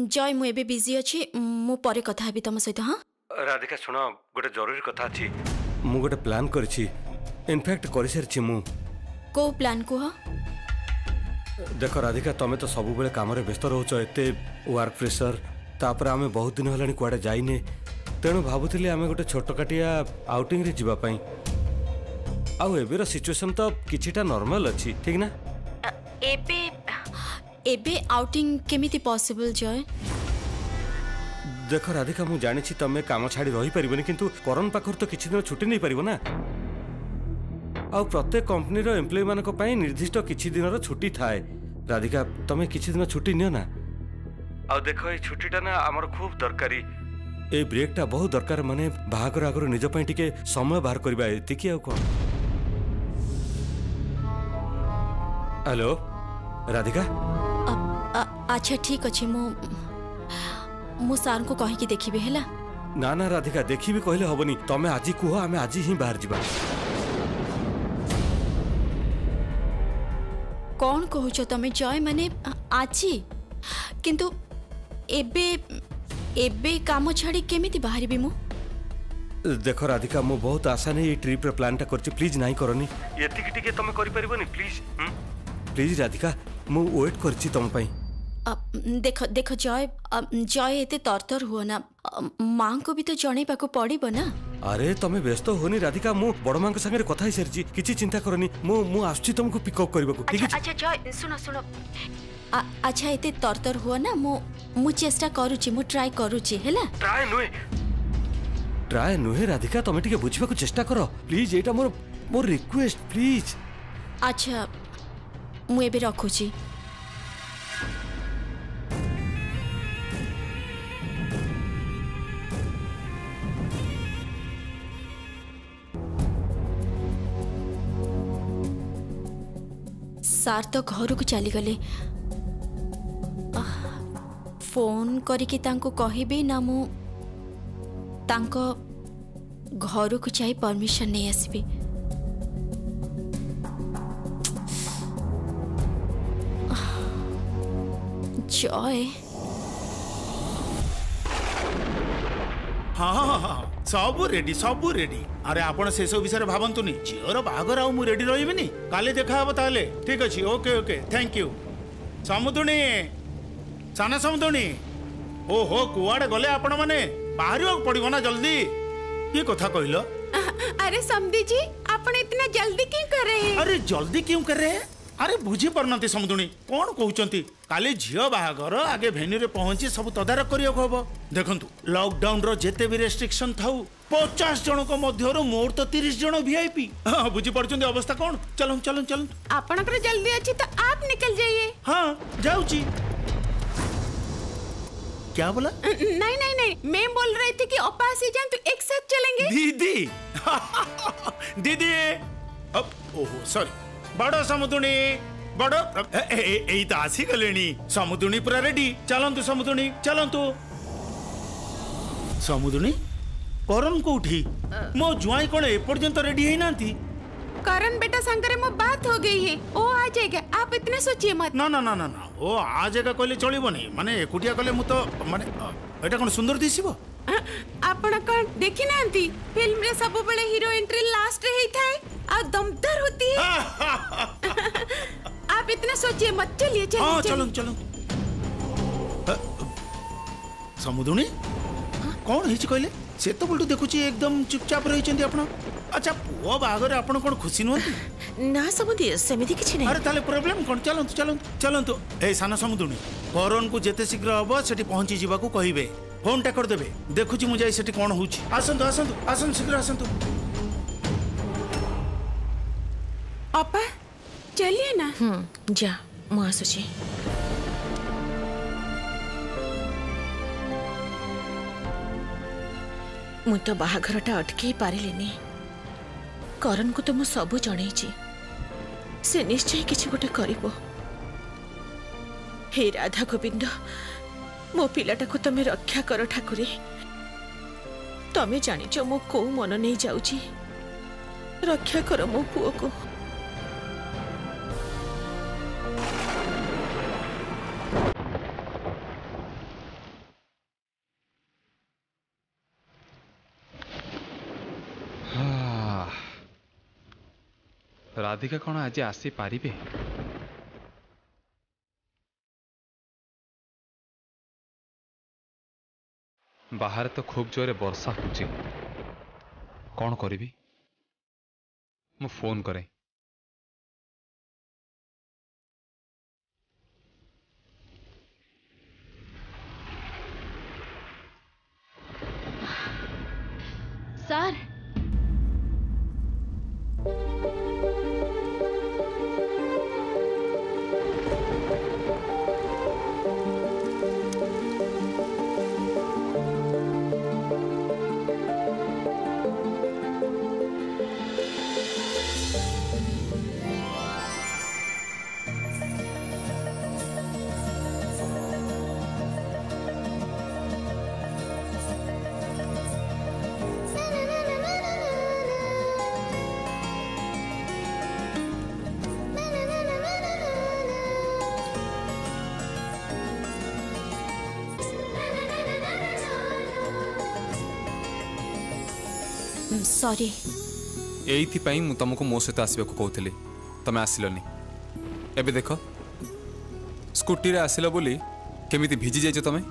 जय मु एबे बिजी अछि मु परे कथा हेबी तम सहित। हां राधिका सुन गोटे जरूरी कथा अछि मु गोटे प्लान करछि इनफैक्ट करि सारछि मु। को प्लान को देख राधिका तमे तो सब बेले काम रे व्यस्त रहउछ एते वर्क प्रेशर तापर आमे बहुत दिन हलानी कुआडे जाइने तेणु भाबुथिली आमे गोटे छोटकाटिया आउटिंग रे जीवा पई आउ एबेर सिचुएशन तो किछिटा नॉर्मल अछि ठीक ना। एबे एबे आउटिंग केमिति पॉसिबल जय। देख राधिका मु जानि छी तमे काम छाड़ी रही परिबनी किंतु करण पाखर तो किछि दिन छुट्टी नै परिबो ना आउ प्रत्येक कंपनी रो एम्प्लॉय मानक पई निर्दिष्ट किछि दिन रो छुट्टी थाए। राधिका तमे किछि दिन छुट्टी नियो ना आउ देखो ए छुट्टीटा ना हमर खूब दरकारी ए ब्रेकटा बहुत दरकार माने बाहागर आगर निज पई टिके समय बाहर करबा एतिकी आउ कोन। हेलो राधिका अच्छा ठीक अछि मु सार को कहि कि देखिबे हैला। ना ना राधिका देखिबे कहले हबनी तमे आजी कुह आमे आजी ही बाहर जिबा। कौन कहूछ तमे जय माने आजी किंतु एबे एबे काम छाड़ी केमिति बाहरिबे मु। देखो राधिका मु बहुत आशा नहीं ट्रिप रे प्लान टा करछि प्लीज नाही करनी एतिकी टिके तमे करि परिबोनी प्लीज प्लीज राधिका मु वेट करछि तम पई। देखो देखो जय जय एते तरतर हुआ ना मां को भी तो जणे पाको पड़िबो ना। अरे तमे व्यस्त होनी राधिका मु बड़ मां के संगे कथा ही सरछि किछि चिंता करनी मु आछछि तुमको पिकअप करबको ठीक है। अच्छा जय सुनो सुनो अच्छा एते तरतर हुआ ना मु चेष्टा करूछि मु ट्राई करूछि हैला। ट्राई नुहे राधिका तमे टिके बुझिबाको चेष्टा करो please Etah more request please. अच्छा मु एबे रखुछि। सार तो घर को चली गले फोन करके तांको कहिबे ना मु तांको घर को जाई परमिशन नहीं आसबी। जय हाँ सब रेडी अरे आपण से सब विषय भावंतुनी झीर बाहागर आउ मु रेडी रहिबिनी काले देखा हबो ताले ठीक अछि ओके ओके थैंक यू। समुदुनी साना समुदुनी ओहो कुआडे गले आपण माने बाहरियो पड़िबो ना जल्दी की कथा कहिलो। अरे समधी जी आपण इतना जल्दी क्यों कर रहे हैं। अरे जल्दी क्यों कर रहे हैं अरे बुझी पारनती समुदुनी कौन कहउचंती काली झियो बाहागर आगे भेन्यू रे पहुंची सब तदारक करियो हबो। देखंतु लॉकडाउन रो जेते भी रेस्ट्रिक्शन थाउ 50 जन को मध्यरो मोर तो 30 जन वीआईपी। हां बुझी पड़चंती अवस्था कौन चलो चलो चलो आपनकर जल्दी अछि तो आप निकल जाइए। हां जाऊची क्या बोला। नहीं नहीं नहीं मैं बोल रही थी कि ओपा से जान तो एक साथ चलेंगे। दीदी दीदी अब ओहो सॉरी बड़ समुदुनी बड़ एई त आसी गलेनी समुदुनी पूरा रेडी चलंतु समुदुनी चलंतु। समुदुनी करन कोठी मो जुआई कोन ए पर्यंत रेडी है नांती। करण बेटा संगरे मो बात हो गई है ओ आ जाएगा आप इतना सोचिए मत। ना ना ना ना ना ओ आ जाएगा कहले चलिबो नहीं माने एकुटिया कहले मु तो माने एटा कोन सुंदर दिसिबो। आपण कोन देखि नांती फिल्म रे सब बळे हीरो एंट्री लास्ट रे ही थाए आ दमदार होती है। आप इतना सोचिए मत चलिए चलिए। हां चलो चलो समुदुनी कौन हिच कहले से तो बोलटू देखुची एकदम चुपचाप रही चंदी आपण। अच्छा पुओ बागर आपण कोन खुशी नहंती ना समुदी सेमिति किछि नहीं। अरे ताले प्रॉब्लम कोन चलंतु चलंतु चलंतु ए साना समुदुनी करन को जेते शीघ्र हबो सेठी पहुंची जीवा को कहिबे फोन टा कर देबे देखुची मु जाई सेठी कोन होउची। आसंतु आसंतु आसन शीघ्र आसंतु। अपा चलिए ना। जा मु आसुची। मु तो बाहाघरटा अटके पारिलेनी करण को तो मु सब जणैची से निश्चय किछि गोटे करिवो। हे राधा गोविंद मो पिलाटा को तमे रक्षा कर ठाकुरे तमे जानिच मो को मन नहीं जाउची रक्षा कर मो पुओ को। राधिका कौन आज आसी पारिबे? बाहर तो खूब जोरे वर्षा होची, कौन करी? मु फोन करे। सर सॉरी एइथिपाई मु तुमको मो सहित आसबाक कहूली, तमें आसिलनी। एबे देख स्कूटी रे आसिल बोली केमिति भिजी जाइछ तमें?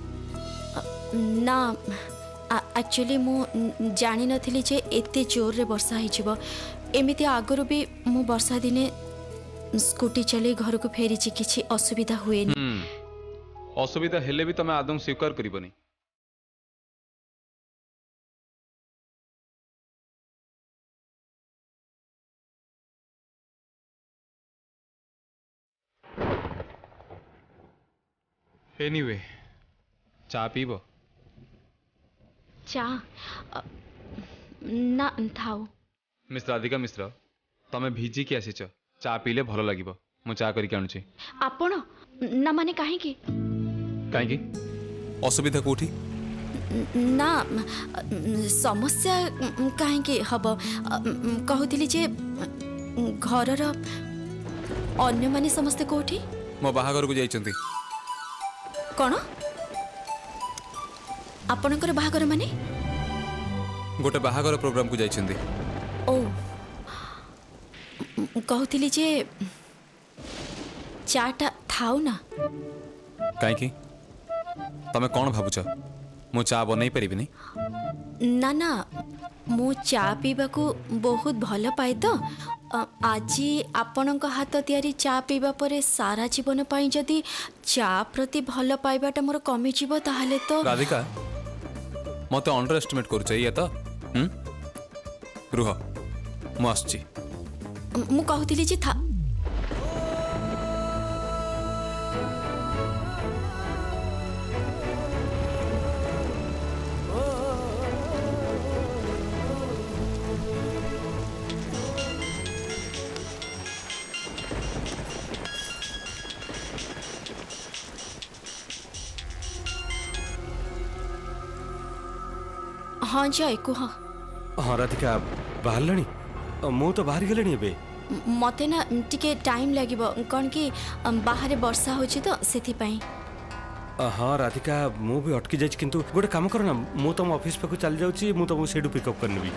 ना एक्चुअली मु जानी नथिली जे एते जोर रे वर्षा हिजिबो। एमिति आगरो भी मु वर्षा दिने स्कूटी चले घर को फेरी छी, किछि असुविधा हुएनी। असुविधा हेले भी तमें आदम स्वीकार करिबनी। एनीवे चा पीब? चा ना थाओ। मिस राधिका मिश्र, तमें भिजी कि आसीच, चा पीले भल लागिबो। मु चा करिक आनुची। आपण ना माने काहे की? काहे की? असुविधा कोठी? ना समस्या काहे की हबो? कहउतिली जे घरर अन्य माने समस्त कोठी? मो बाहागर को जाइचंती। कौन आपणकर बाहागर माने? गोटे बाहागर प्रोग्राम को जाइचंती। ओ कहउतिली जे चाटा थाउ ना। काहे की? तमे कौन भाबुछ मु चा बनई परिबिनी? ना ना मु चा पीबा को बहुत भल पाए तो आज आपणक हाथ तैयारी चा पीबा परे सारा जीवन पाई जदि चा प्रति भल पाइबाटा मोर कमी जीवो ताहले तो। राधिका मते अंडर एस्टिमेट करूछ ये तो। रुह मु आछी। मु कहउतिली जे था हाँ जय कुह। हाँ राधिका बाहरलानी? मु तो बाहर गलेनी एबे। मते ना टिके टाइम लागिबो कौन कि बाहर वर्षा होची तो सेथि पई। हाँ राधिका मु भी अटकी जाइछ, किंतु गोटे काम कर ना, मु तुम ऑफिस पाखु चल जाउची, मु तुमको सेडू पिकअप करनेबी।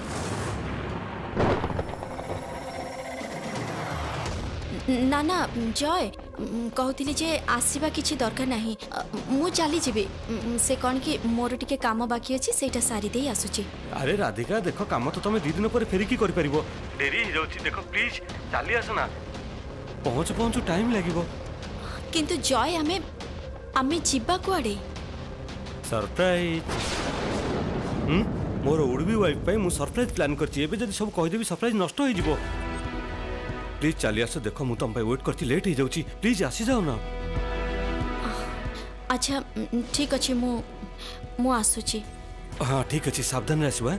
ना ना जय कहउतिली जे आसीबा किछि दरकार नाही, मु चली जिबी। से कौन कि मोर टिके काम बाकी अछि, सेटा सारी देई आसुची। अरे राधिका देखो काम तो तुम 2 दिन पर फेरिकी करि परिबो। देरी हो जाउची, देखो प्लीज चली आस ना। पहुंचु टाइम लागिबो। किंतु जय आमे जिबा कुआडे? सरप्राइज। मोर उड़बी वाइफ पे मु सरप्राइज प्लान करची। एबे जदी सब कहि देबी सरप्राइज नष्ट होई जिवो। प्लीज चली आस, देखो मु तुम पे वेट करची, लेट हो जाउची, प्लीज आसी जाओ ना। अच्छा ठीक अछि, मु आसुची। हाँ ठीक अच्छे, सावधान आसवा।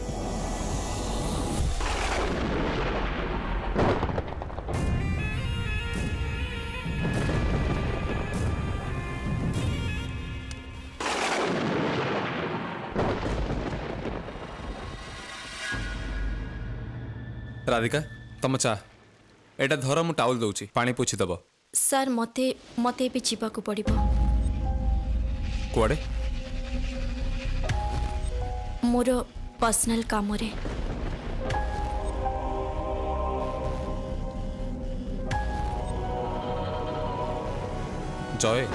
राधिका तम चा एटा धर, मु टाउल दउची, पानी पोछि दब। सर मते भी जीवा को पड़िबो। कुआडे? मोर पर्सनल काम रे। जय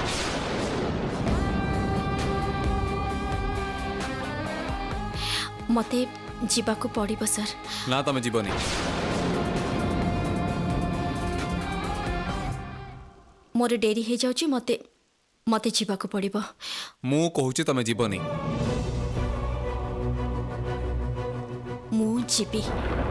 मते जीवाको पड़िबो सर। ना तमे जीवनी मोर डेरी हे जाउची मते मते जीवाको पड़िबो। मु कहूची तमे जीवनी मु जीवी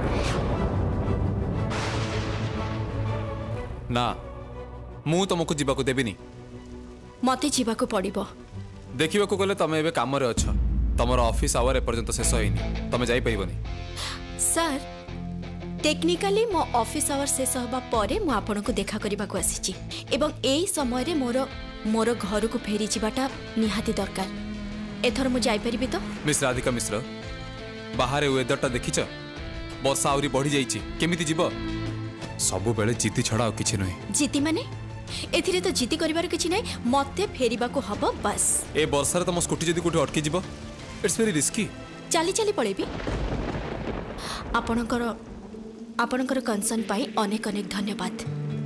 ना मु तुमको जीवाको देबिनी। मते जीवाको पड़िबो। देखिबा को गले तमे एबे काम रे अछ तमर ऑफिस आवर ए पर्यंत शेष होइनी तमे जाई परिबनी। सर टेक्निकली मो ऑफिस आवर शेष होबा परे मु आपन को देखा करबा को आसीची एवं एई समय रे मोर घर को फेरी जिबाटा निहाती दरकार। एथर मु जाई परिबी तो? मिस राधिका मिश्र बाहर वेदरटा देखिछ वर्षा आउरी बढ़ी जाइछि केमिति जीव सबु बेले जीती छड़ा आ किछि नै। जीती माने एथिरे तो जीती करिवार किछि नै मते फेरीबा को हबो बस। ए वर्षा रे तम स्कूटी जदी कोठी अटकी जीव इट्स वेरी रिस्की। चली चली पड़ेबी। आपणकर कंसर्न पाई अनेक अनेक धन्यवाद।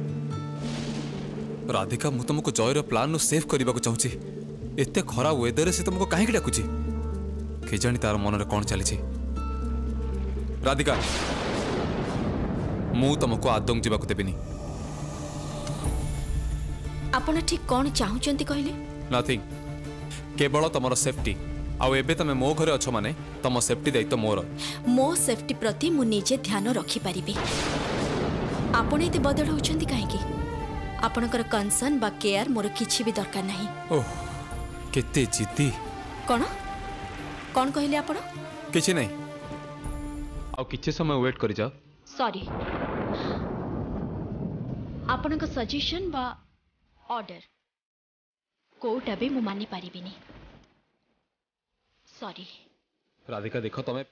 राधिका मु तुमको जयर प्लान नु सेव करबा को चाहूची एते खरा वेदर से तुमको काहे कि डाकुची के जानी तार मन रे कोन चली छी। राधिका मु तुमको आदम जीवा को देबिनी। आपण ठीक कोन चाहूचंती कहले? नथिंग केवल तमरो सेफ्टी आउ एबे तमे मो घरे अछ माने तम सेफ्टी दायित्व मोर। मो सेफ्टी प्रति मु निजे ध्यान रखी परिबे। आपण एते बदल होचंती काहे कि आपणकर कंसर्न बा केयर मोर किछि भी दरकार नाही। ओह केते जिद्दी। कोन कहले आपण? किछि नै आउ किछि समय वेट करि जा। सॉरी आपणक सजेशन बा ऑर्डर कोटा भी मु मानि पारिबिनी। सॉरी राधिका देख तमे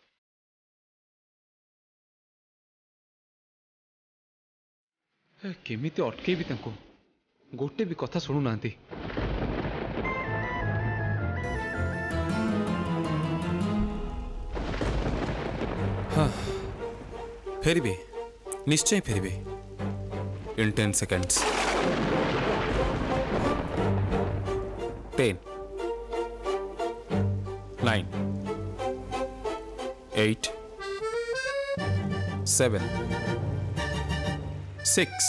केमिति अटके भी तांको गोटे भी कथा सुनु नांती। हाँ फेरिबे निश्चय फेरिबे इन 10 seconds 10 9 8 7 6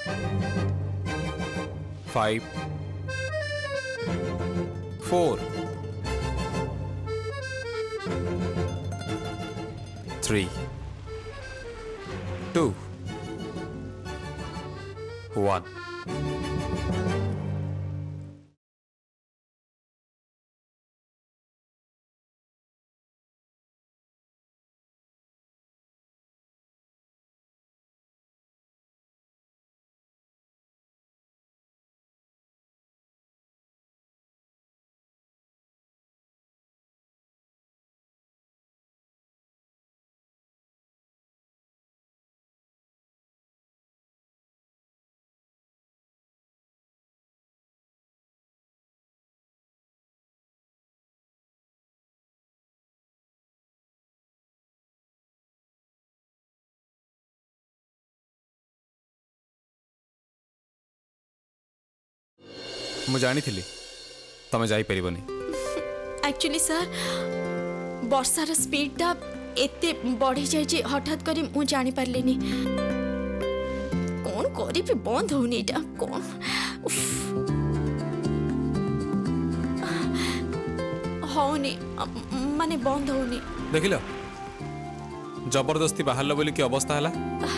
5 4 3 2 1 मु जानी थी तमे जाई परिबनी। एक्चुअली सर वर्षार स्पीड टा एते बढ़ी जाय जे हठात करी मु जानी पारलेनी। कोन करी भी बंद होनी एटा कोन होनी माने बंद होनी। देखिल जबरदस्ती बाहर बोली की अवस्था हला।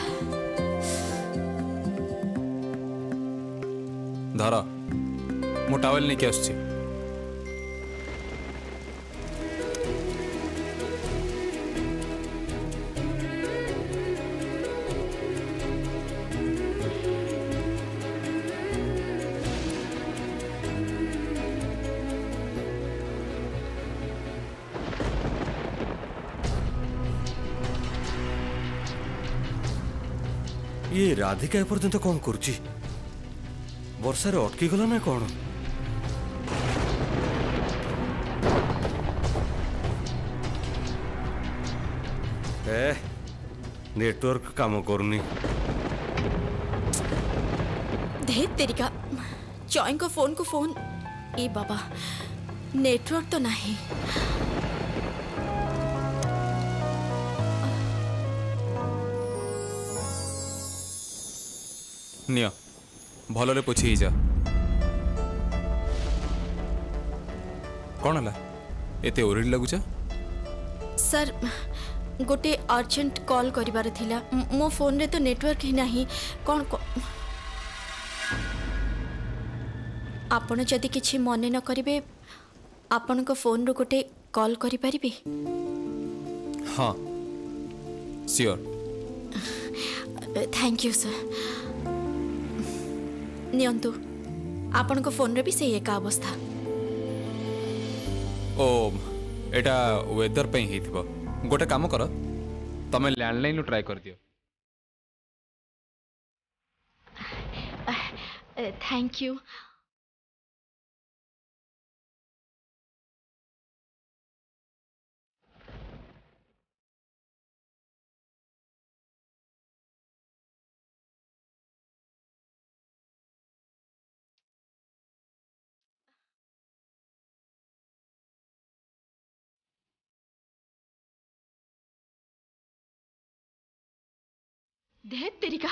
धर मु टावेल नहीं आसुची। ये राधिका एपर्यंत कौन करुची वर्षार अटकी गला ना कौन? नेटवर्क काम करनी। धे तेरिका जॉइन को फोन ए बाबा नेटवर्क तो नहीं। नियो भलरे पोछि जा कौन है एते ओरिड लगुचा सर गोटे अर्जेंट कॉल करिबार थिला मो फोन रे तो नेटवर्क ही नहीं कौन आपण जदि किछि मने न करिवे आपण को फोन रो गोटे कॉल करि परिबे। हाँ श्योर थैंक यू सर। नियंतु आपण को फोन रे भी सही एका अवस्था। ओ एटा वेदर पे ही थिबो गोटे काम कर तमे लैंडलाइन ट्राई कर दियो। Thank you. देख तेरिका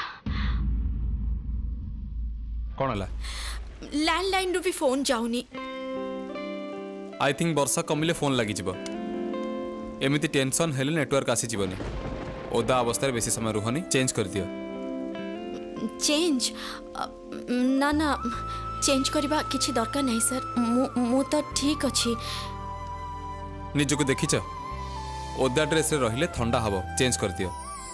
कौन है लैंडलाइन रू भी फोन जाऊनी। आई थिंक वर्षा कमिले फोन लगी जीव एमती टेंशन हेले नेटवर्क आसी जीवनी ओदा अवस्था बेसी समय रुहनी चेंज कर दियो। चेंज ना ना चेंज करबा किछि दरकार नहीं सर मु तो ठीक अछि। निजको देखिछ ओदा ड्रेस रे रहिले ठंडा हबो चेंज कर दियो।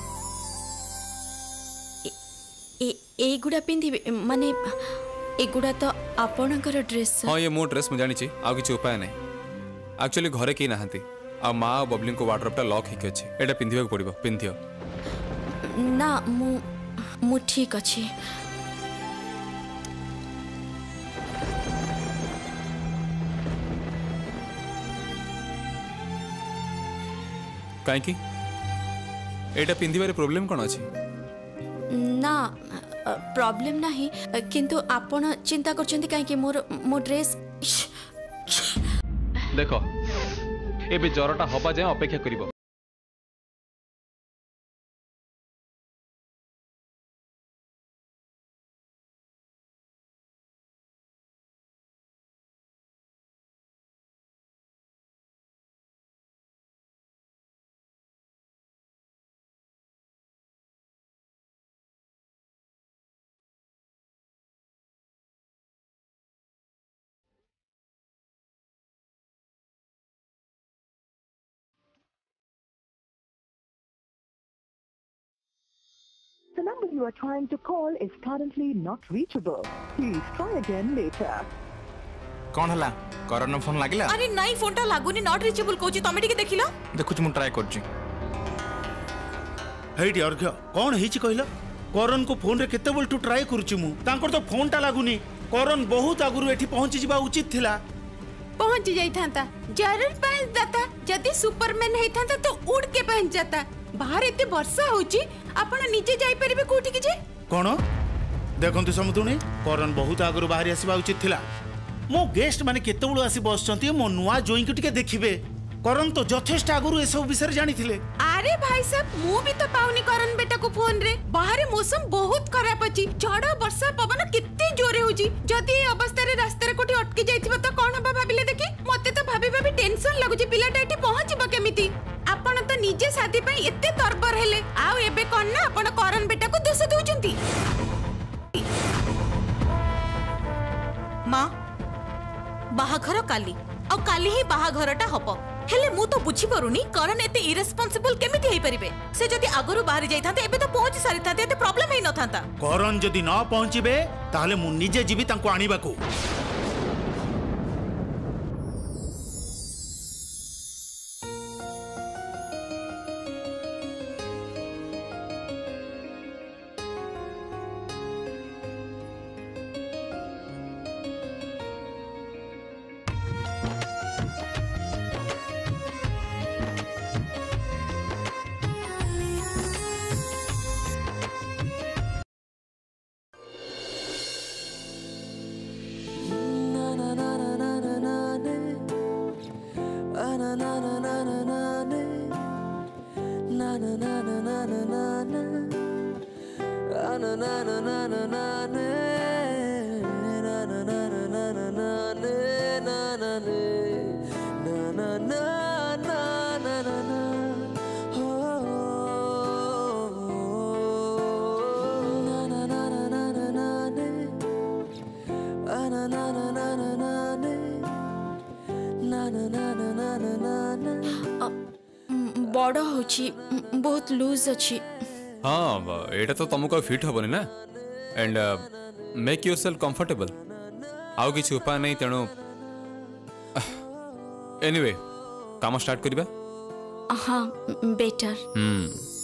एगुड़ा पिंधि माने एगुड़ा तो आपणकर ड्रेस। हाँ ये मो ड्रेस मुझे जानी आ किसी उपाय नहीं एक्चुअली घरे कहीं नहांती आ माँ और बबली को वार्डरोबटा लॉक ही अच्छे एटा पिंधिबा पड़िबो पिंधियो ना मु ठीक अछि। काईकी एटा पिंधिबारे प्रॉब्लम कोन अछि? ना प्रॉब्लम नहीं किंतु आपण चिंता करछंती काहे कि मोर ड्रेस देखो एबे जरटा हबा जाय अपेक्षा करिवो। The number you are trying to call is currently not reachable. Please try again later. कौन हला करन फोन लागिला? अरे नहीं फोनटा लागुनी नॉट रीचेबल कोची तमे टिके देखिलो देखुच मु ट्राई करछि। हेडी अर्घ्य कौन हेछि कहिलो? करन को फोन रे केते बोल टू ट्राई करछि मु तांकर तो फोनटा लागुनी। करन बहुत आगुरु एठी पहुंची जिबा उचित थिला। पहुंच जाई थांता जरूर पहुंच जाता। जदी सुपरमैन हेई थांता तो उड़ के पहुंच जाता। बाहर एते वर्षा होची आपण निजे जाई परिबे कोठी कि जे? कोन देखंतु समुदुनी करन बहुत आगुरु बाहर आसीबा उचित थिला। मो गेस्ट माने केते बळु आसी बसचंती मो नुवा जोई के टिके देखिबे। करन तो यथेष्ट आगुरु ए सब विषय जानि थिले। अरे भाई साहब मु भी तो पाउनी करन बेटा को फोन रे। बाहर मौसम बहुत खराब अछि झड़ वर्षा पवन कित्ते जोरे होजी। जदी ए अवस्था रे रास्ता रे कोठी अटकी जाइथिबा तो कोन बा भाबिले देखि मते तो भाबी भाबी टेंशन लागुची पिलाटा एठी पहुंचबा केमिति। आपण तो निजे साथी पे एते तरबर हेले आउ एबे कोन ना आपण करन बेटा को दोष दोचंती। माँ बाहाघर काली और काली ही बाहाघरटा हबो हेले मु तो बुझी परुनी करन एते इरेस्पोंसिबल केमिति हेई परिबे। से जदी आगरु बाहर जाई थाते एबे तो पहुंची सारी थाते एते प्रॉब्लम हेई न थाता। करन जदी न पहुंचीबे ताहले मु निजे जीवी तांको आनिबा को। बड़ होची बहुत लूज अच्छी। हाँ एटा तो तुमको फिट हेनी ना and make yourself comfortable आउ किसी उपाय नहीं तेणु एनीवे काम स्टार्ट करिबा। हाँ बेटर।